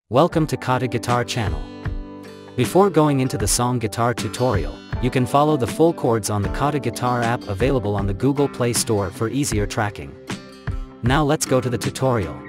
Welcome to KhaTo Guitar channel. Before going into the song guitar tutorial, you can follow the full chords on the KhaTo Guitar app available on the Google Play Store for easier tracking. Now let's go to the tutorial.